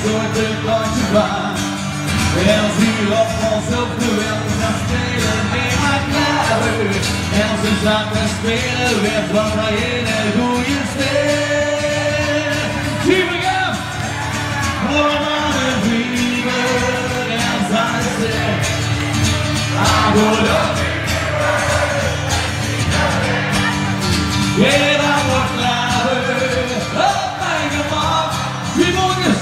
heute Deutsche Bahn. Er sieht auf ons op de wereld gaan spelen, nee maar klaar. En ze zaken spelen weer van mij in een goede sfeer. Zie me gaan! Allemaal een vrienden en zijn stem. I go up. Yeah, dat wordt later. Oh, mijn gemak. Wie morgens?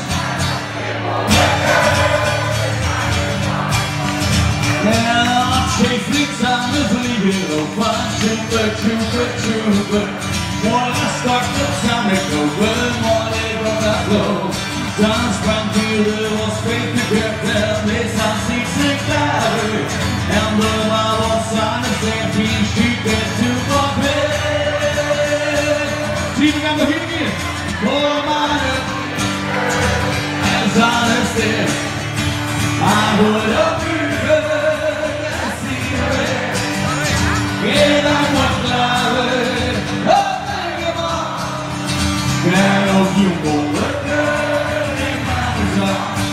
Chase niks aan de vliegen op van super, super, super. Morgen start het samen komen, morgen wordt dat flow. Dan sprang de was fake de curtain, is als iets en klaar. En de bal was aan de 17, schiet het toe voor weer. Zie we gaan beginnen, voor mannen. En zijn het stil, I would up. Yeah, that was clave. Oh, my God. Pero you go in my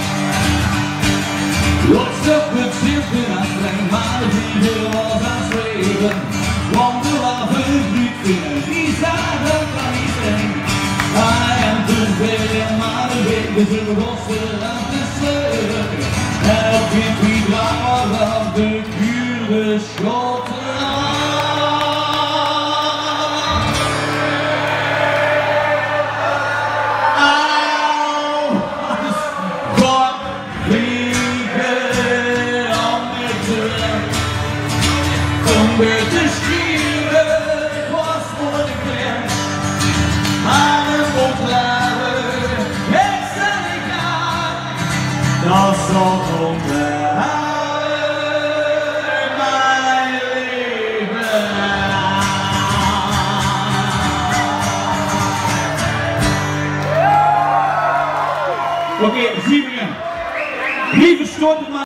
looks up and simply I sang my video was I slaving. Wonder of a big thing. These are the funny thing. I am too big my baby to go still of the slave. Help me be all of the cutest short. Where the stream was for the clear, I'm a flower, it's a God, the song of my life. Okay, 7. Lieve storten.